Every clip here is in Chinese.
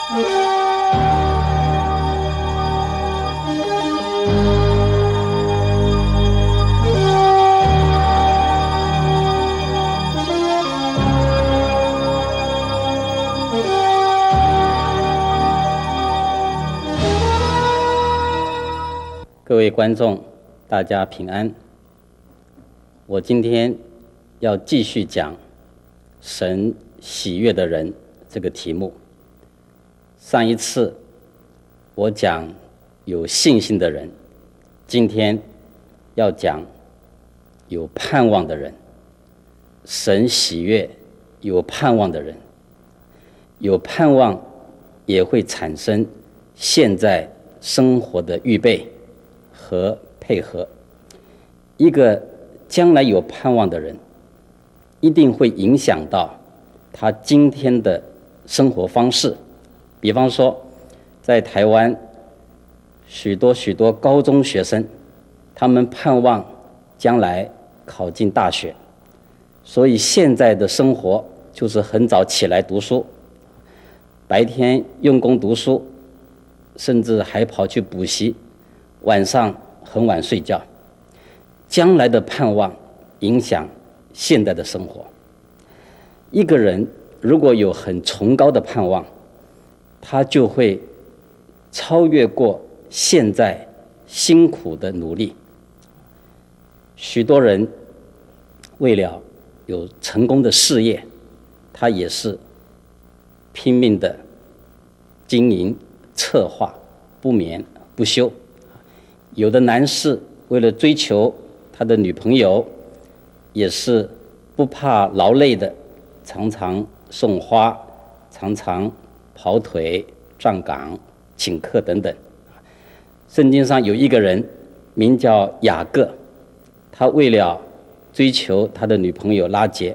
各位观众，大家平安。我今天要继续讲神喜悦的人这个题目。上一次我讲有信心的人，今天要讲有盼望的人。神喜悦有盼望的人，有盼望也会产生现在生活的预备和配合。一个将来有盼望的人，一定会影响到他今天的生活方式。比方说，在台湾许多高中学生，他们盼望将来考进大学，所以现在的生活就是很早起来读书，白天用功读书，甚至还跑去补习，晚上很晚睡觉。将来的盼望影响现在的生活。一个人如果有很崇高的盼望，他就会超越过现在辛苦的努力。许多人为了有成功的事业，他也是拼命的经营策划，不眠不休。有的男士为了追求他的女朋友，也是不怕劳累的，常常送花，常常跑腿、站岗、请客等等。圣经上有一个人名叫雅各，他为了追求他的女朋友拉结，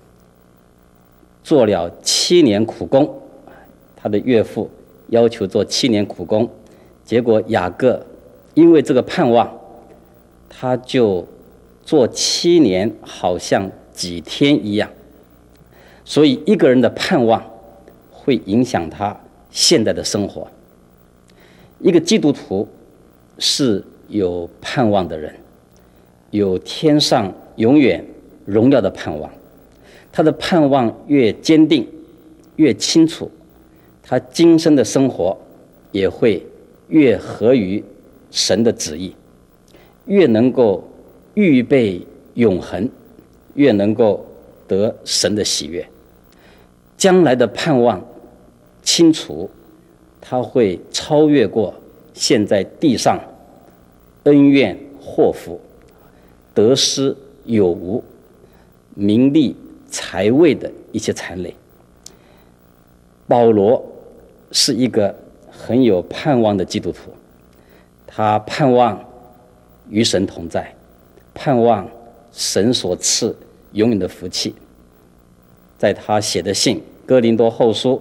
做了7年苦工。他的岳父要求做7年苦工，结果雅各因为这个盼望，他就做7年好像几天一样。所以一个人的盼望会影响他现在的生活。一个基督徒是有盼望的人，有天上永远荣耀的盼望。他的盼望越坚定越清楚，他今生的生活也会越合于神的旨意，越能够预备永恒，越能够得神的喜悦。将来的盼望清楚，他会超越过现在地上恩怨祸福、得失有无、名利财位的一些缠累。保罗是一个很有盼望的基督徒，他盼望与神同在，盼望神所赐永远的福气。在他写的信哥林多后书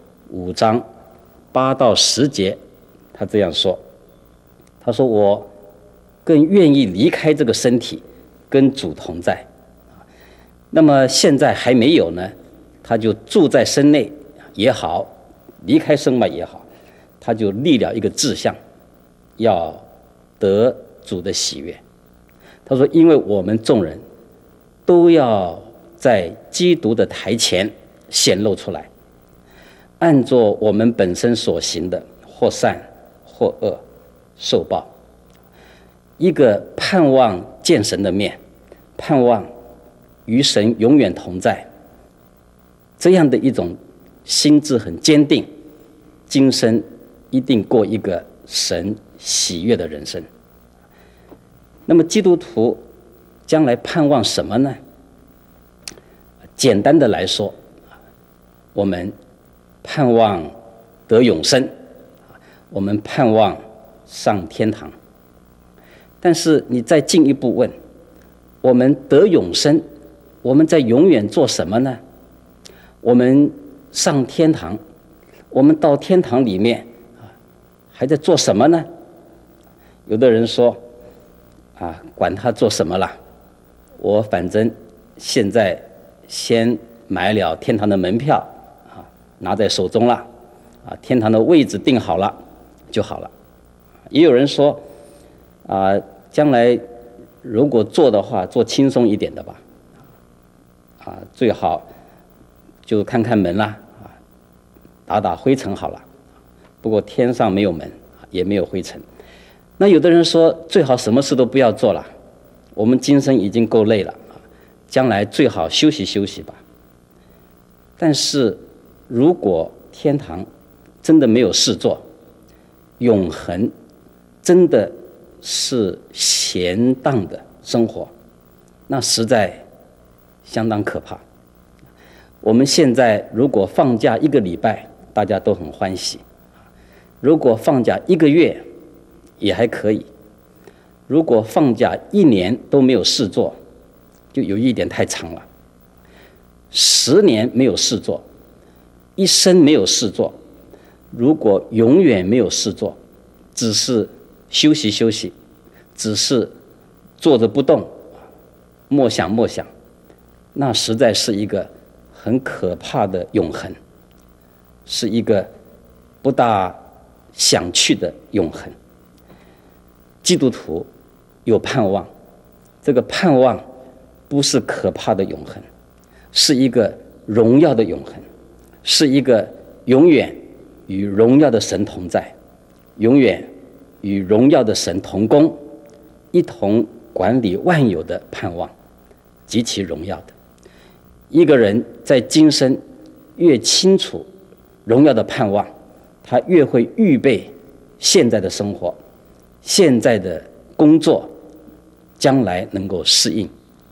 5章8到10节，他这样说，他说，我更愿意离开这个身体，跟主同在。那么现在还没有呢，他就住在身内也好，离开身外也好，他就立了一个志向，要得主的喜悦。他说，因为我们众人都要在基督的台前显露出来，按着我们本身所行的，或善或恶，受报。一个盼望见神的面，盼望与神永远同在，这样的一种心智很坚定，今生一定过一个神喜悦的人生。那么基督徒将来盼望什么呢？简单的来说，我们盼望得永生，我们盼望上天堂。但是你再进一步问，我们得永生，我们在永远做什么呢？我们上天堂，我们到天堂里面还在做什么呢？有的人说管他做什么了，我反正现在先买了天堂的门票拿在手中了， 天堂的位置定好了就好了。也有人说将来如果做的话，做轻松一点的吧，最好就看看门啦，打打灰尘好了。不过天上没有门，也没有灰尘。那有的人说，最好什么事都不要做了，我们今生已经够累了，将来最好休息休息吧。但是如果天堂真的没有事做，永恒真的是闲荡的生活，那实在相当可怕。我们现在如果放假1个礼拜，大家都很欢喜；如果放假1个月，也还可以；如果放假1年都没有事做，就有一点太长了。10年没有事做，一生没有事做，如果永远没有事做，只是休息休息，只是坐着不动，默想默想，那实在是一个很可怕的永恒，是一个不大想去的永恒。基督徒有盼望，这个盼望不是可怕的永恒，是一个荣耀的永恒，是一个永远与荣耀的神同在，永远与荣耀的神同工，一同管理万有的盼望，极其荣耀的。一个人在今生越清楚荣耀的盼望，他越会预备现在的生活，现在的工作，将来能够适应。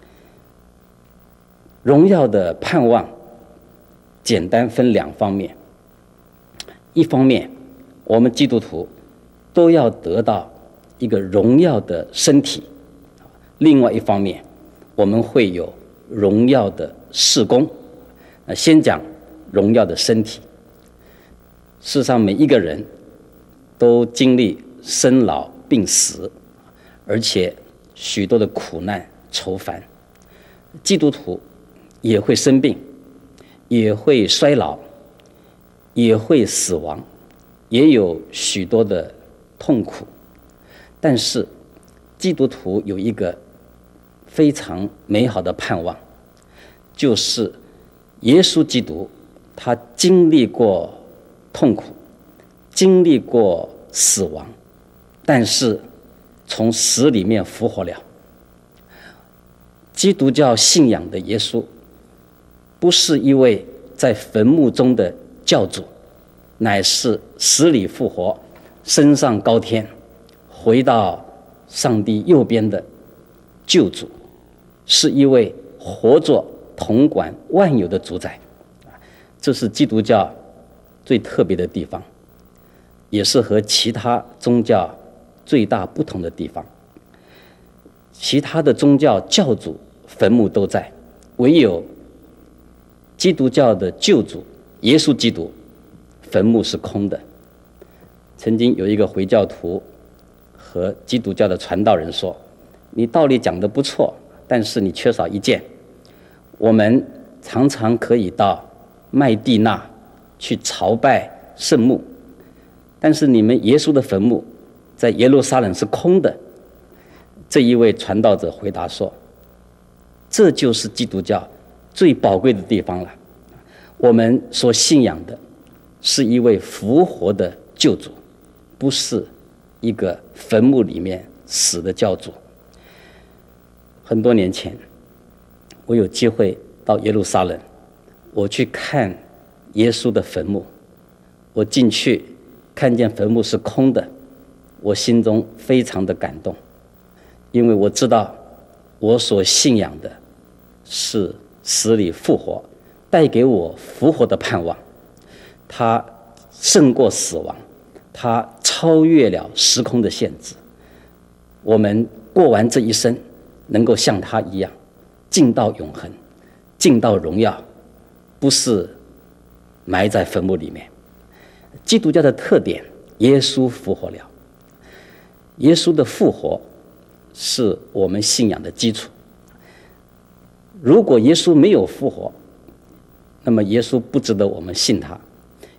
荣耀的盼望简单分2方面，一方面我们基督徒都要得到一个荣耀的身体，另外一方面我们会有荣耀的事工。先讲荣耀的身体。世上每一个人都经历生老病死，而且许多的苦难愁烦。基督徒也会生病，也会衰老，也会死亡，也有许多的痛苦。但是基督徒有一个非常美好的盼望，就是耶稣基督他经历过痛苦，经历过死亡，但是从死里面复活了。基督教信仰的耶稣不是一位在坟墓中的教主，乃是死里复活，升上高天，回到上帝右边的救主，是一位活着统管万有的主宰。这是基督教最特别的地方，也是和其他宗教最大不同的地方。其他的宗教教主坟墓都在，唯有基督教的救主耶稣基督坟墓是空的。曾经有一个回教徒和基督教的传道人说，你道理讲得不错，但是你缺少一件，我们常常可以到麦地那去朝拜圣墓，但是你们耶稣的坟墓在耶路撒冷是空的。这一位传道者回答说，这就是基督教最宝贵的地方了。我们所信仰的是一位复活的救主，不是一个坟墓里面死的教主。很多年前我有机会到耶路撒冷，我去看耶稣的坟墓，我进去看见坟墓是空的，我心中非常的感动，因为我知道我所信仰的是死里复活，带给我复活的盼望。他胜过死亡，他超越了时空的限制。我们过完这一生，能够像他一样进到永恒，进到荣耀，不是埋在坟墓里面。基督教的特点，耶稣复活了。耶稣的复活是我们信仰的基础。如果耶稣没有复活，那么耶稣不值得我们信他，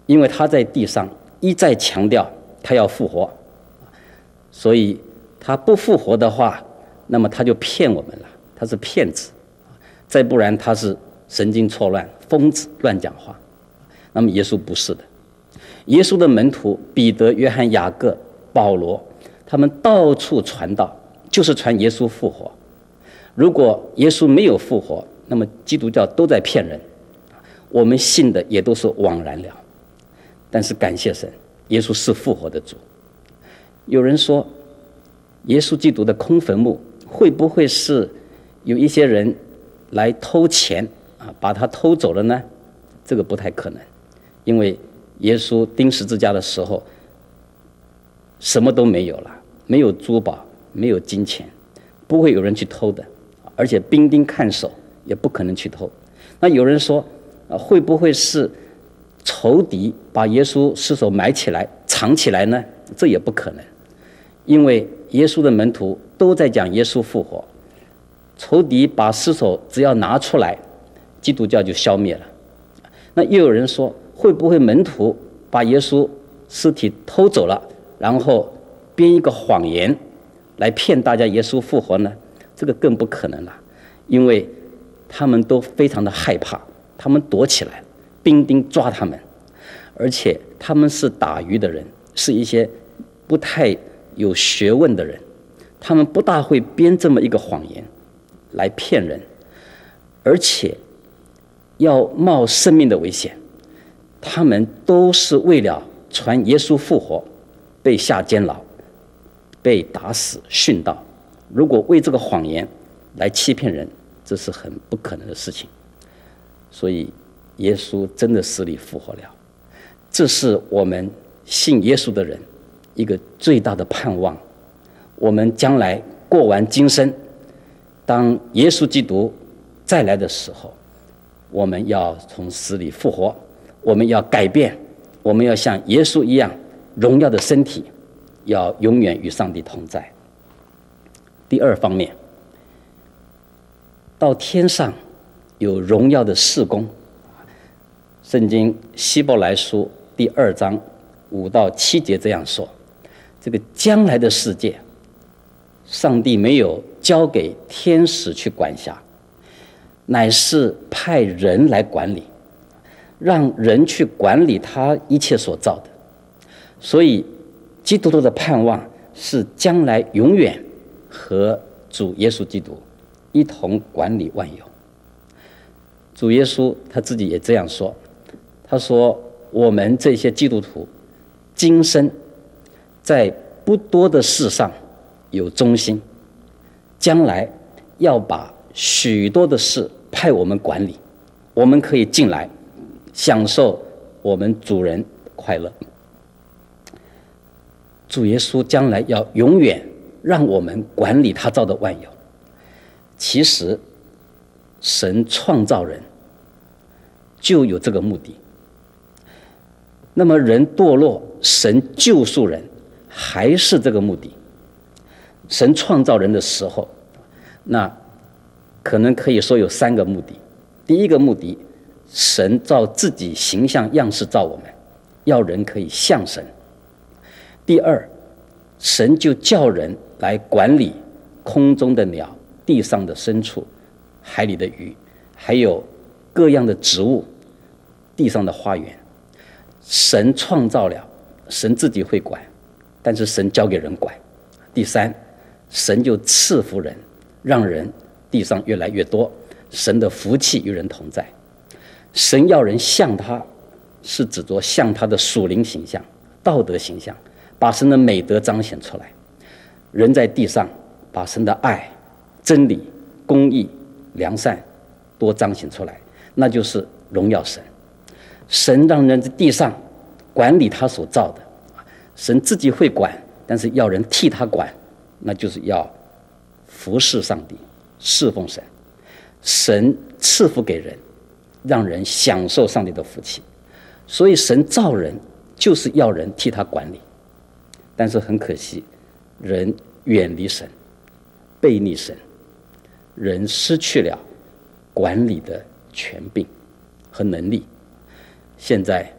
因为他在地上一再强调他要复活，所以他不复活的话，那么他就骗我们了，他是骗子，再不然他是神经错乱、疯子，乱讲话。那么耶稣不是的，耶稣的门徒彼得、约翰、雅各、保罗，他们到处传道，就是传耶稣复活。如果耶稣没有复活，那么基督教都在骗人，我们信的也都是枉然了。但是感谢神，耶稣是复活的主。有人说，耶稣基督的空坟墓会不会是有一些人来偷钱把他偷走了呢？这个不太可能，因为耶稣钉十字架的时候什么都没有了，没有珠宝，没有金钱，不会有人去偷的，而且兵丁看守也不可能去偷。那有人说会不会是仇敌把耶稣尸首埋起来藏起来呢？这也不可能，因为耶稣的门徒都在讲耶稣复活，仇敌把尸首只要拿出来，基督教就消灭了。那又有人说，会不会门徒把耶稣尸体偷走了，然后编一个谎言来骗大家耶稣复活呢？这个更不可能了，因为他们都非常的害怕，他们躲起来，兵丁抓他们，而且他们是打鱼的人，是一些不太有学问的人，他们不大会编这么一个谎言来骗人，而且要冒生命的危险。他们都是为了传耶稣复活被下监牢，被打死殉道。如果为这个谎言来欺骗人，这是很不可能的事情。所以耶稣真的死里复活了，这是我们信耶稣的人一个最大的盼望。我们将来过完今生，当耶稣基督再来的时候，我们要从死里复活，我们要改变，我们要像耶稣一样荣耀的身体，要永远与上帝同在。第二方面，到天上有荣耀的事工。圣经希伯来书第2章5到7节这样说，这个将来的世界，上帝没有交给天使去管辖，乃是派人来管理，让人去管理他一切所造的。所以基督徒的盼望是将来永远和主耶稣基督一同管理万有。主耶稣他自己也这样说，他说我们这些基督徒今生在不多的事上有忠心，将来要把许多的事派我们管理，我们可以进来享受我们主人快乐。主耶稣将来要永远让我们管理他造的万有。其实神创造人就有这个目的，那么人堕落，神救赎人还是这个目的。神创造人的时候，那可能可以说有3个目的。第一个目的，神照自己形象样式造我们，要人可以像神。第二，神就叫人来管理空中的鸟、地上的牲畜、海里的鱼，还有各样的植物、地上的花园。神创造了，神自己会管，但是神交给人管。第三，神就赐福人，让人地上越来越多，神的福气与人同在。神要人像他，是指着像他的属灵形象、道德形象，把神的美德彰显出来。人在地上把神的爱、真理、公义、良善多彰显出来，那就是荣耀神。神让人在地上管理他所造的，神自己会管，但是要人替他管，那就是要服侍上帝，侍奉神。神赐福给人，让人享受上帝的福气。所以神造人就是要人替他管理，但是很可惜，人远离神，背逆神，人失去了管理的权柄和能力。现在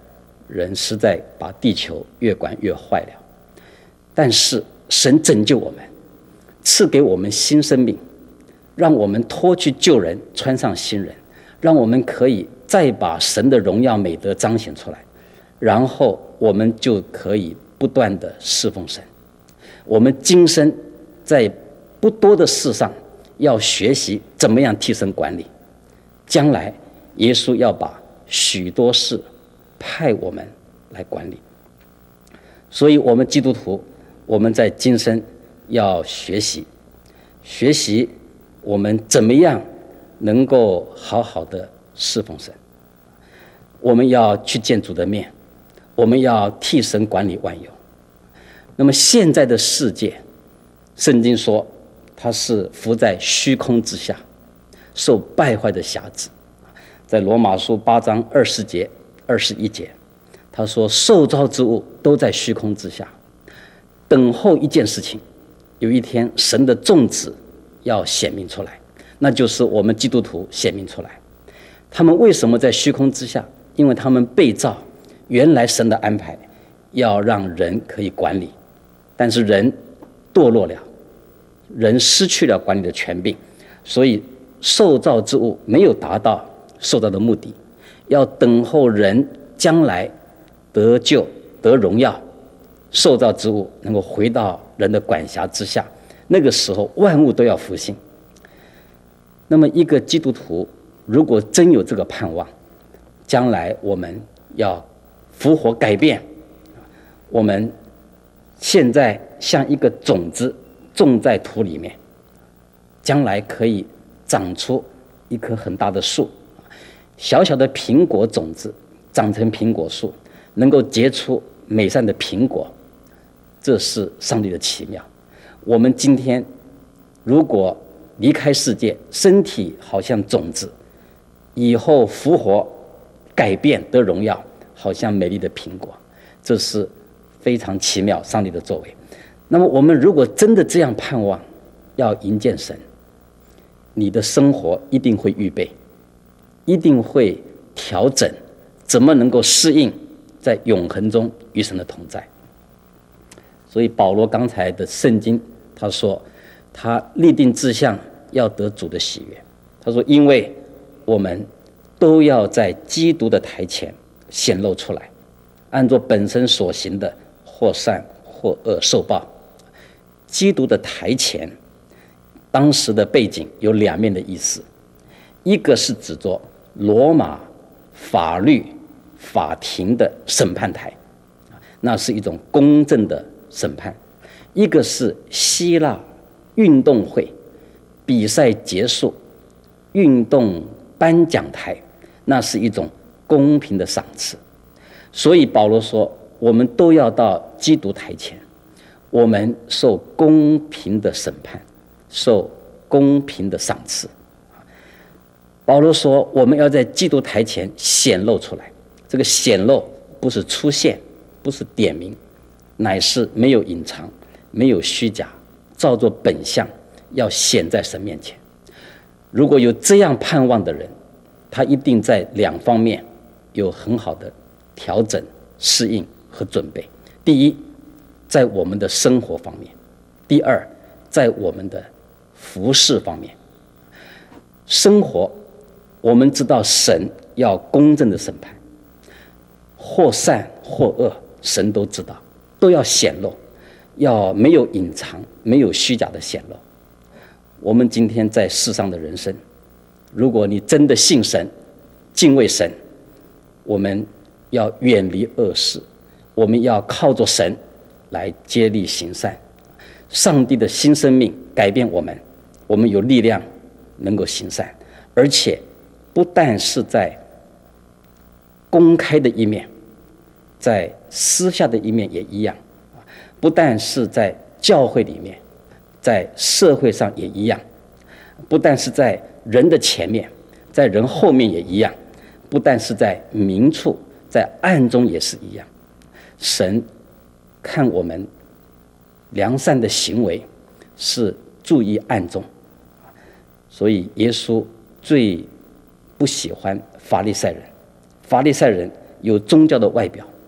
人实在把地球越管越坏了。但是神拯救我们，赐给我们新生命，让我们脱去旧人，穿上新人，让我们可以再把神的荣耀美德彰显出来，然后我们就可以不断的侍奉神。我们今生在不多的事上要学习怎么样替神管理，将来耶稣要把许多事派我们来管理。所以我们基督徒，我们在今生要学习我们怎么样能够好好的侍奉神。我们要去见主的面，我们要替神管理万有。那么现在的世界，圣经说它是伏在虚空之下，受败坏的辖制。在罗马书8章20节21节，他说受造之物都在虚空之下，等候一件事情，有一天神的众子要显明出来，那就是我们基督徒显明出来。他们为什么在虚空之下？因为他们被造，原来神的安排要让人可以管理，但是人堕落了，人失去了管理的权柄，所以受造之物没有达到受造的目的，要等候人将来得救得荣耀，受造之物能够回到人的管辖之下，那个时候万物都要复兴。那么一个基督徒如果真有这个盼望，将来我们要复活改变，我们现在像一个种子种在土里面，将来可以长出一棵很大的树，小小的苹果种子长成苹果树，能够结出美善的苹果，这是上帝的奇妙。我们今天如果离开世界，身体好像种子，以后复活改变得荣耀，好像美丽的苹果，这是非常奇妙上帝的作为。那么我们如果真的这样盼望要迎见神，你的生活一定会预备，一定会调整，怎么能够适应在永恒中与神的同在。所以保罗刚才的圣经他说他立定志向要得主的喜悦，他说因为我们都要在基督的台前显露出来，按照本身所行的或善或恶受报。基督的台前当时的背景有两面的意思，一个是指着罗马法律法庭的审判台，那是一种公正的审判；一个是希腊运动会比赛结束运动颁奖台，那是一种公平的赏赐。所以保罗说我们都要到基督台前，我们受公平的审判，受公平的赏赐。保罗说我们要在基督台前显露出来，这个显露不是出现，不是点名，乃是没有隐藏，没有虚假，照作本相，要显在神面前。如果有这样盼望的人，他一定在两方面有很好的调整、适应和准备。第一，在我们的生活方面；第二，在我们的服事方面。生活，我们知道神要公正的审判，或善或恶，神都知道，都要显露，要没有隐藏，没有虚假的显露。我们今天在世上的人生，如果你真的信神、敬畏神，我们要远离恶事，我们要靠着神来接力行善。上帝的新生命改变我们，我们有力量能够行善，而且不但是在公开的一面，在私下的一面也一样，不但是在教会里面，在社会上也一样，不但是在人的前面，在人后面也一样，不但是在明处，在暗中也是一样。神看我们良善的行为是注意暗中，所以耶稣最不喜欢法利赛人。法利赛人有宗教的外表，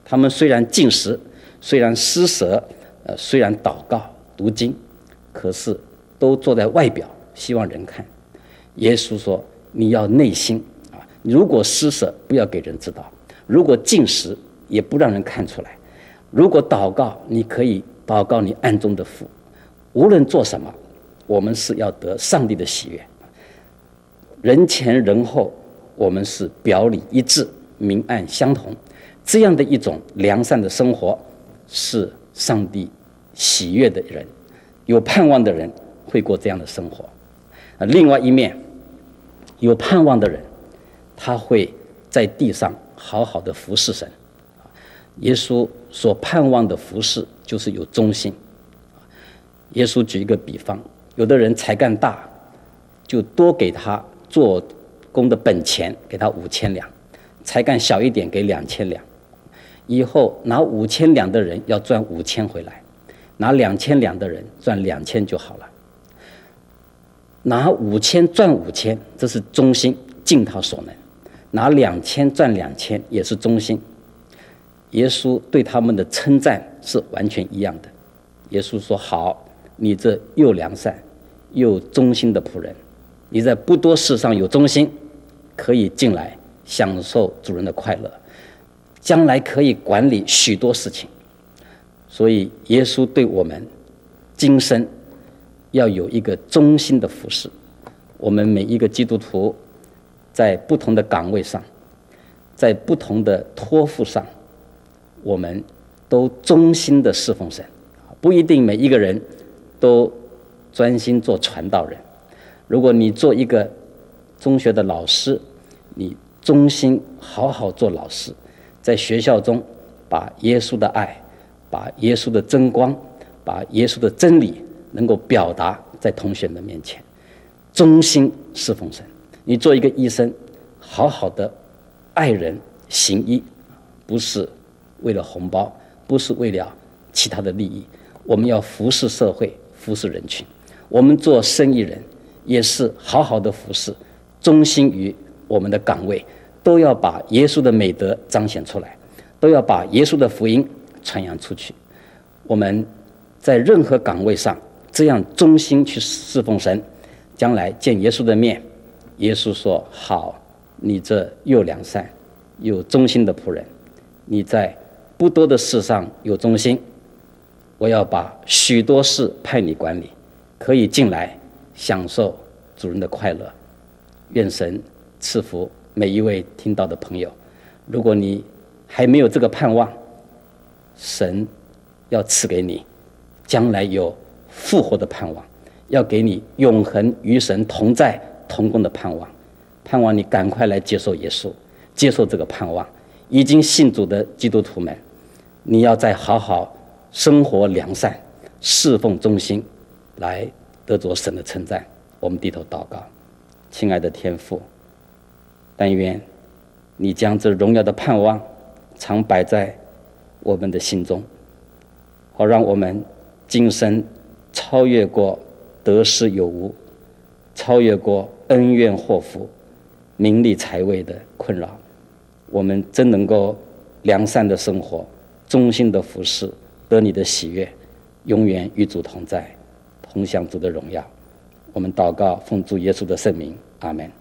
他们虽然进食，虽然施舍，虽然祷告读经，可是都做在外表，希望人看。耶稣说你要内心啊，如果施舍不要给人知道，如果进食也不让人看出来，如果祷告你可以祷告你暗中的父。无论做什么，我们是要得上帝的喜悦，人前人后我们是表里一致，明暗相同，这样的一种良善的生活是上帝喜悦的人，有盼望的人会过这样的生活。另外一面，有盼望的人他会在地上好好的服侍神。耶稣所盼望的服侍就是有忠心。耶稣举一个比方，有的人才干大，就多给他做工的本钱，给他5000两；才干小一点，给2000两。以后拿5000两的人要赚5000回来，拿2000两的人赚2000就好了。拿5000赚5000，这是忠心，尽他所能；拿2000赚2000，也是忠心。耶稣对他们的称赞是完全一样的。耶稣说：好，你这又良善又忠心的仆人，你在不多事上有忠心，可以进来享受主人的快乐，将来可以管理许多事情。所以耶稣对我们今生要有一个忠心的服事。我们每一个基督徒在不同的岗位上，在不同的托付上，我们都忠心的侍奉神。不一定每一个人都专心做传道人。如果你做一个中学的老师，你忠心好好做老师，在学校中把耶稣的爱，把耶稣的真光，把耶稣的真理能够表达在同学们面前，忠心侍奉神。你做一个医生，好好的爱人行医，不是为了红包，不是为了其他的利益，我们要服侍社会，服侍人群。我们做生意人也是好好的服侍，忠心于我们的岗位，都要把耶稣的美德彰显出来，都要把耶稣的福音传扬出去。我们在任何岗位上这样忠心去侍奉神，将来见耶稣的面，耶稣说：好，你这又良善又忠心的仆人，你在不多的事上有忠心，我要把许多事派你管理，可以进来享受主人的快乐。愿神赐福每一位听到的朋友。如果你还没有这个盼望，神要赐给你将来有复活的盼望，要给你永恒与神同在同工的盼望。盼望你赶快来接受耶稣，接受这个盼望。已经信主的基督徒们，你要再好好生活良善，侍奉忠心，来得着神的称赞。我们低头祷告。亲爱的天父，但愿你将这荣耀的盼望常摆在我们的心中，好让我们今生超越过得失有无，超越过恩怨祸福、名利财位的困扰。我们真能够良善的生活，忠心的服侍，得你的喜悦，永远与主同在，同享主的荣耀。我们祷告，奉主耶稣的圣名，阿们。